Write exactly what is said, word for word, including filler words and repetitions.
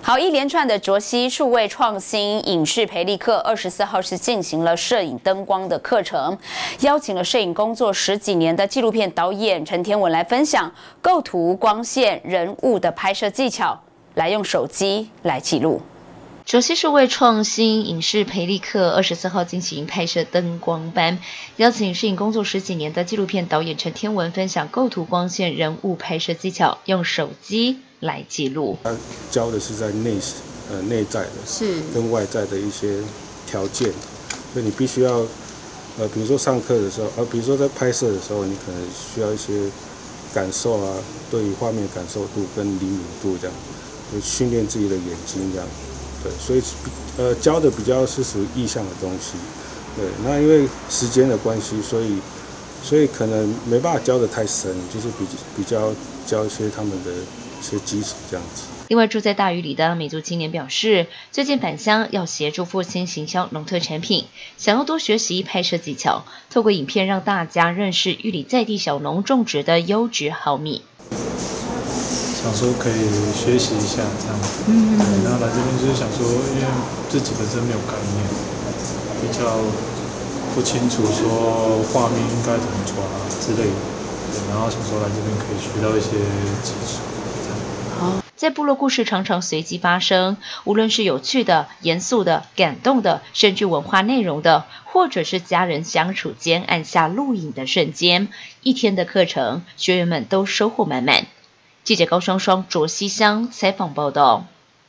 好，一连串的卓溪数位创新影视培力课，二十四号是进行了摄影灯光的课程，邀请了摄影工作十几年的纪录片导演陈天文来分享构图、光线、人物的拍摄技巧，来用手机来记录。卓溪数位创新影视培力课二十四号进行拍摄灯光班，邀请摄影工作十几年的纪录片导演陈天文分享构图、光线、人物拍摄技巧，用手机来记录。 他教的是在内呃内在的，是跟外在的一些条件，所以你必须要呃，比如说上课的时候，呃，比如说在拍摄的时候，你可能需要一些感受啊，对于画面感受度跟灵敏度这样，就训练自己的眼睛这样。对，所以呃教的比较是属于意象的东西，对，那因为时间的关系，所以所以可能没办法教的太深，就是比比较教一些他们的一些基础这样子。 另外，住在大屿里的美族青年表示，最近返乡要协助父亲行销农特产品，想要多学习拍摄技巧，透过影片让大家认识玉里在地小农种植的优质好米。 想说可以学习一下这样，嗯，然后来这边就是想说，因为自己本身没有概念，比较不清楚说画面应该怎么抓之类的，对，然后想说来这边可以学到一些技术。 好，在部落故事常常随机发生，无论是有趣的、严肃的、感动的，甚至文化内容的，或者是家人相处间按下录影的瞬间，一天的课程，学员们都收获满满。记者高双双卓溪乡采访报道。